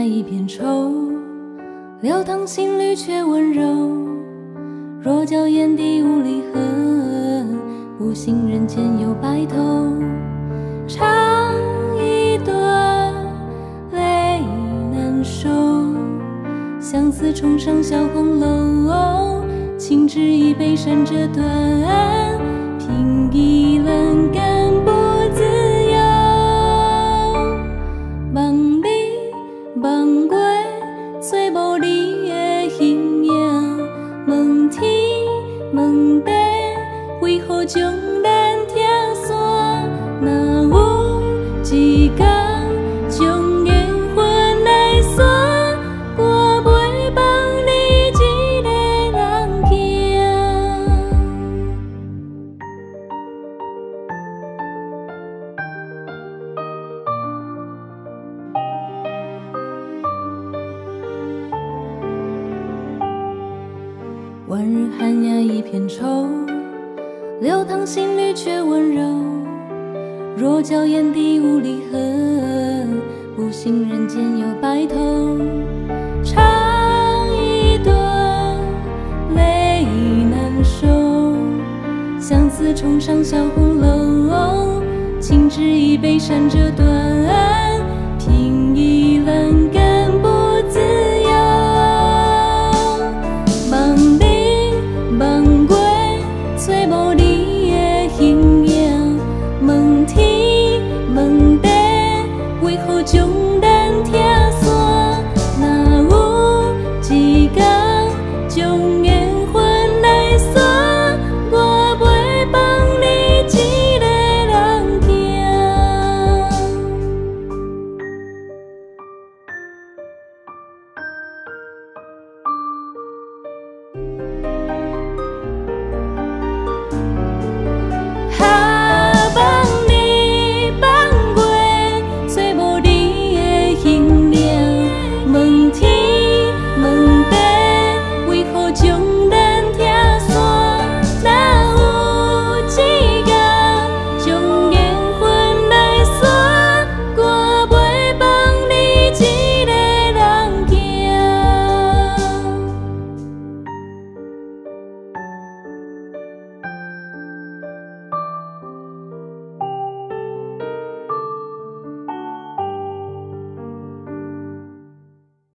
一片愁，流淌心里却温柔。若教眼底无离合，不信人间有白头。唱一段泪难收，相思冲上小红楼，情纸已被闪折断，凭一轮更不自由。梦里梦过找无你的形影，问天问地，为何将咱拆散？若有一天将缘分来散，我袂放你一个人行。晚日寒鸦一片愁，流淌心里却温柔。若教眼底无离合，不信人间有白头。唱一段泪难收，相思冲上小红楼，情纸已被闪折断。